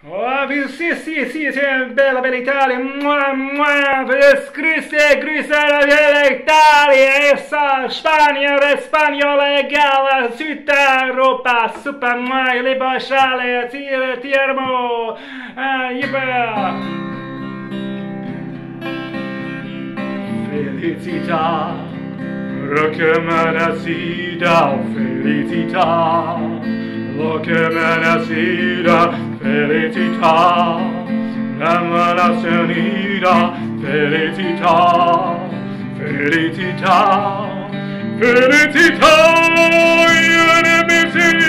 Oh, sì, bella, bella Italia, Cristo, la bella Italia, essa, Spagna, spagnola, egala, città, Europa, super, le basciale, tiermo, felicità, roccamana felicità, roccamana felicità, la felicità, felicità, felicità, io ne mi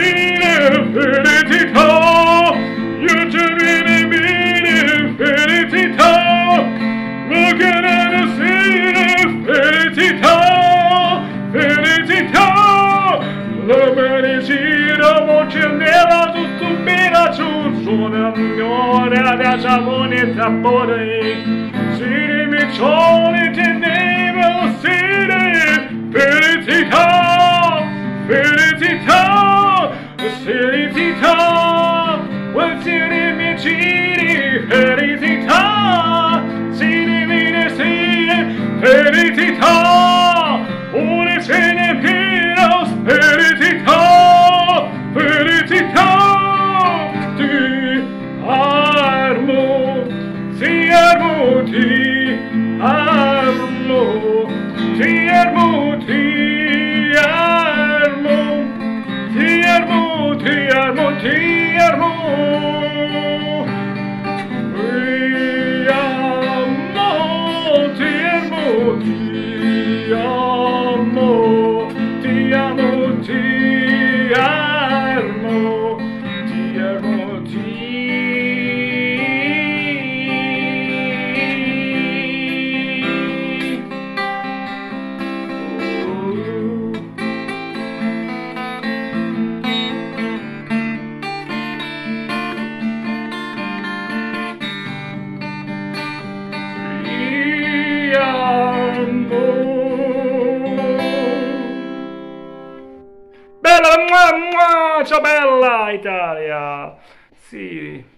felicità, io ci vieni felicità, roccamana felicità, felicità, la medicina voce nera subira suona ora da salone tappore si mi cione tenevo sire felicità felicità felicità vuol dire mi giri felicità si divide sire felicità una cena piena felicità felicità Bella, ciao bella Italia! Sì.